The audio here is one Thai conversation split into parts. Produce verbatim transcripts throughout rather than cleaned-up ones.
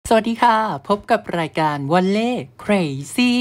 สวัสดีค่ะพบกับรายการวอลเล่เครซี่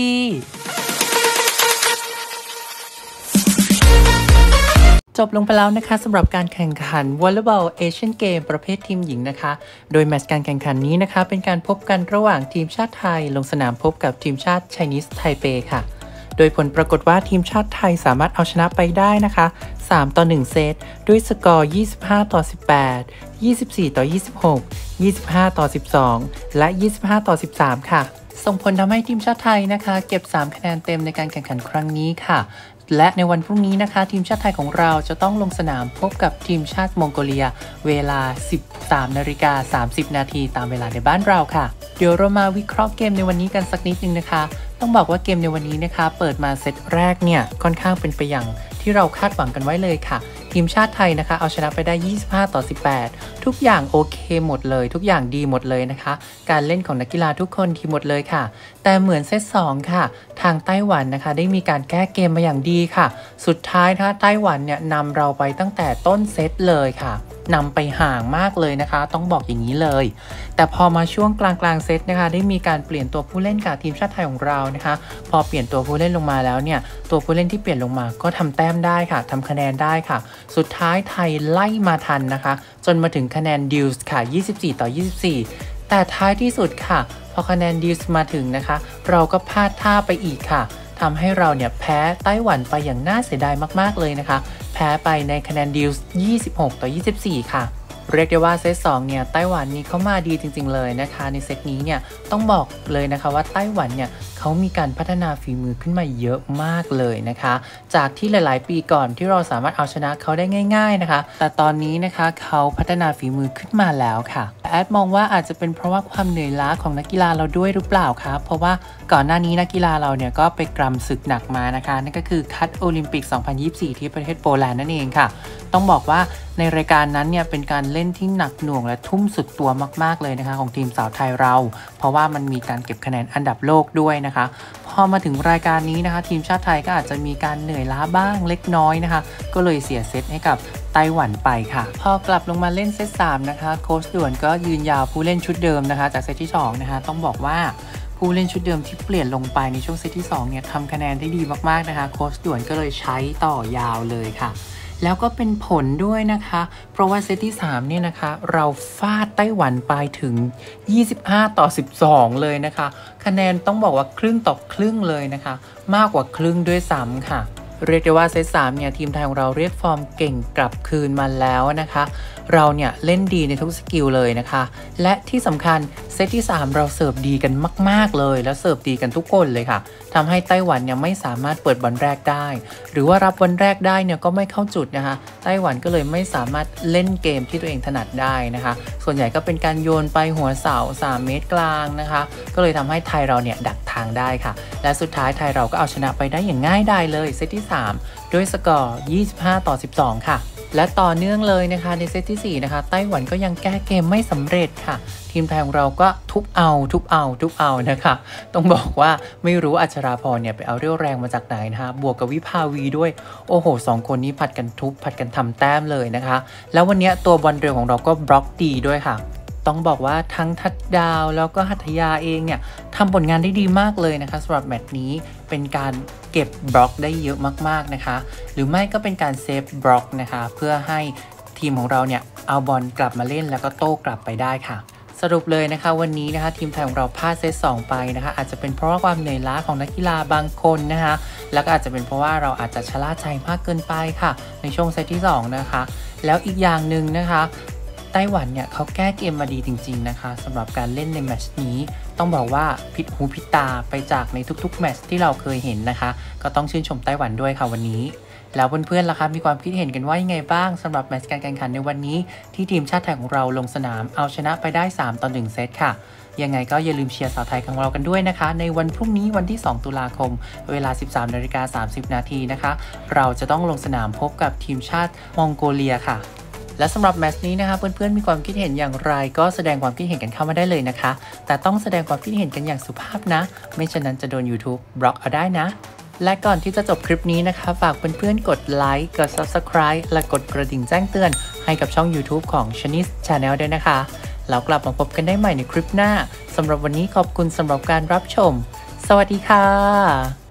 จบลงไปแล้วนะคะสำหรับการแข่งขันวอลเลย์บอลเอเชียนเกมประเภททีมหญิงนะคะโดยแมตช์การแข่งขันนี้นะคะเป็นการพบกันระหว่างทีมชาติไทยลงสนามพบกับทีมชาติไชนีสไทเปค่ะโดยผลปรากฏว่าทีมชาติไทยสามารถเอาชนะไปได้นะคะสามต่อหนึ่งเซตด้วยสกอร์ยี่สิบห้าต่อสิบแปด ยี่สิบสี่ต่อยี่สิบหก ยี่สิบห้าต่อสิบสองและยี่สิบห้าต่อสิบสามค่ะส่งผลทำให้ทีมชาติไทยนะคะเก็บสามคะแนนเต็มในการแข่งขันครั้งนี้ค่ะและในวันพรุ่งนี้นะคะทีมชาติไทยของเราจะต้องลงสนามพบกับทีมชาติมองโกเลียเวลา สิบสามนาฬิกาสามสิบนาทีตามเวลาในบ้านเราค่ะเดี๋ยวเรามาวิเคราะห์เกมในวันนี้กันสักนิดนึงนะคะต้องบอกว่าเกมในวันนี้นะคะเปิดมาเซตแรกเนี่ยค่อนข้างเป็นไปอย่างที่เราคาดหวังกันไว้เลยค่ะทีมชาติไทยนะคะเอาชนะไปได้ยี่สิบห้าต่อสิบแปดทุกอย่างโอเคหมดเลยทุกอย่างดีหมดเลยนะคะการเล่นของนักกีฬาทุกคนดีหมดเลยค่ะแต่เหมือนเซตสองค่ะทางไต้หวันนะคะได้มีการแก้เกมมาอย่างดีค่ะสุดท้ายนะคะไต้หวันเนี่ยนำเราไปตั้งแต่ต้นเซตเลยค่ะนำไปห่างมากเลยนะคะต้องบอกอย่างนี้เลยแต่พอมาช่วงกลางกลางเซตนะคะได้มีการเปลี่ยนตัวผู้เล่นกับทีมชาติไทยของเรานะคะพอเปลี่ยนตัวผู้เล่นลงมาแล้วเนี่ยตัวผู้เล่นที่เปลี่ยนลงมาก็ทำแต้มได้ค่ะทำคะแนนได้ค่ะสุดท้ายไทยไล่มาทันนะคะจนมาถึงคะแนนดิวส์ค่ะยี่สิบสี่ต่อยี่สิบสี่แต่ท้ายที่สุดค่ะพอคะแนนดิวส์มาถึงนะคะเราก็พลาดท่าไปอีกค่ะทำให้เราเนี่ยแพ้ไต้หวันไปอย่างน่าเสียดายมากๆเลยนะคะแพ้ไปในคะแนนดิวส์ยี่สิบหกต่อยี่สิบสี่ค่ะเรียกได้ว่าเซตสองเนี่ยไต้หวันนี้เขามาดีจริงๆเลยนะคะในเซตนี้เนี่ยต้องบอกเลยนะคะว่าไต้หวันเนี่ยเขามีการพัฒนาฝีมือขึ้นมาเยอะมากเลยนะคะจากที่หลายๆปีก่อนที่เราสามารถเอาชนะเขาได้ง่ายๆนะคะแต่ตอนนี้นะคะเขาพัฒนาฝีมือขึ้นมาแล้วค่ะแอดมองว่าอาจจะเป็นเพราะว่าความเหนื่อยล้าของนักกีฬาเราด้วยหรือเปล่าคะเพราะว่าก่อนหน้านี้นักกีฬาเราเนี่ยก็ไปกรำศึกหนักมานะคะนั่นก็คือคัดโอลิมปิกสองพันยี่สิบสี่ที่ประเทศโปแลนด์นั่นเองค่ะต้องบอกว่าในรายการนั้นเนี่ยเป็นการเล่นที่หนักหน่วงและทุ่มสุดตัวมากๆเลยนะคะของทีมสาวไทยเราเพราะว่ามันมีการเก็บคะแนนอันดับโลกด้วยนะคะพอมาถึงรายการนี้นะคะทีมชาติไทยก็อาจจะมีการเหนื่อยล้าบ้างเล็กน้อยนะคะก็เลยเสียเซตให้กับไต้หวันไปค่ะพอกลับลงมาเล่นเซตสามนะคะโค้ชด่วนก็ยืนยาวผู้เล่นชุดเดิมนะคะจากเซตที่สองนะคะต้องบอกว่าผู้เล่นชุดเดิมที่เปลี่ยนลงไปในช่วงเซตที่สองเนี่ยทำคะแนนได้ดีมากๆนะคะโค้ชด่วนก็เลยใช้ต่อยาวเลยค่ะแล้วก็เป็นผลด้วยนะคะเพราะว่าเซตที่สามเนี่ยนะคะเราฟาดไต้หวันไปถึงยี่สิบห้าต่อสิบสองเลยนะคะคะแนนต้องบอกว่าครึ่งต่อครึ่งเลยนะคะมากกว่าครึ่งด้วยซ้ำค่ะเรียกได้ว่าเซตสามเนี่ยทีมไทยของเราเรียกฟอร์มเก่งกลับคืนมาแล้วนะคะเราเนี่ยเล่นดีในทุกสกิลเลยนะคะและที่สำคัญเซตที่สามเราเสิร์ฟดีกันมากๆเลยแล้วเสิร์ฟดีกันทุกคนเลยค่ะทำให้ไต้หวันเนี่ยไม่สามารถเปิดบอลแรกได้หรือว่ารับบอลแรกได้เนี่ยก็ไม่เข้าจุดนะคะไต้หวันก็เลยไม่สามารถเล่นเกมที่ตัวเองถนัดได้นะคะส่วนใหญ่ก็เป็นการโยนไปหัวเสาสามเมตรกลางนะคะก็เลยทำให้ไทยเราเนี่ยดักทางได้ค่ะและสุดท้ายไทยเราก็เอาชนะไปได้อย่างง่ายดายเลยเซตที่สามด้วยสกอร์ยี่สิบห้าต่อสิบสองค่ะและต่อเนื่องเลยนะคะในเซตที่สี่นะคะไต้หวันก็ยังแก้เกมไม่สำเร็จค่ะทีมไทยของเราก็ทุบเอาทุบเอาทุบเอานะคะต้องบอกว่าไม่รู้อัชราพรเนี่ยไปเอาเรี่ยวแรงมาจากไหนนะคะบวกกับวิภาวีด้วยโอ้โหสองคนนี้ผัดกันทุบผัดกันทำแต้มเลยนะคะแล้ววันนี้ตัวบอลเร็วของเราก็บล็อกดีด้วยค่ะต้องบอกว่าทั้งทัดดาวแล้วก็หัตถยาเองเนี่ยทำผลงานได้ดีมากเลยนะคะสำหรับแมตช์นี้เป็นการเก็บบล็อกได้เยอะมากๆนะคะหรือไม่ก็เป็นการเซฟบล็อกนะคะเพื่อให้ทีมของเราเนี่ยเอาบอลกลับมาเล่นแล้วก็โต้กลับไปได้ค่ะสรุปเลยนะคะวันนี้นะคะทีมไทยของเราพลาดเซตสองไปนะคะอาจจะเป็นเพราะว่าความเหนื่อยล้าของนักกีฬาบางคนนะคะแล้วก็อาจจะเป็นเพราะว่าเราอาจจะชะล่าใจมากเกินไปค่ะในช่วงเซตที่สองนะคะแล้วอีกอย่างหนึ่งนะคะไต้หวันเนี่ยเขาแก้เกมมาดีจริงๆนะคะสำหรับการเล่นในแมตช์นี้ต้องบอกว่าผิดหูผิดตาไปจากในทุกๆแมตช์ที่เราเคยเห็นนะคะก็ต้องชื่นชมไต้หวันด้วยค่ะวันนี้แล้วเพื่อนๆล่ะคะมีความคิดเห็นกันว่ายังไงบ้างสำหรับแมตช์การแข่งขันในวันนี้ที่ทีมชาติไทยของเราลงสนามเอาชนะไปได้สามต่อหนึ่งเซตค่ะยังไงก็อย่าลืมเชียร์สาวไทยของเรากันด้วยนะคะในวันพรุ่งนี้วันที่สองตุลาคมเวลา สิบสามนาฬิกาสามสิบนาทีนะคะเราจะต้องลงสนามพบกับทีมชาติมองโกเลียค่ะและสำหรับแมตช์นี้นะคะเพื่อนๆมีความคิดเห็นอย่างไรก็แสดงความคิดเห็นกันเข้ามาได้เลยนะคะแต่ต้องแสดงความคิดเห็นกันอย่างสุภาพนะไม่ฉะนั้นจะโดน YouTube บล็อกเอาได้นะและก่อนที่จะจบคลิปนี้นะคะฝากเพื่อนๆกดไลค์กด ซับสไครบ์ และกดกระดิ่งแจ้งเตือนให้กับช่อง YouTube ของ Shanice Channel ด้วยนะคะแล้วกลับมาพบกันได้ใหม่ในคลิปหน้าสำหรับวันนี้ขอบคุณสำหรับการรับชมสวัสดีค่ะ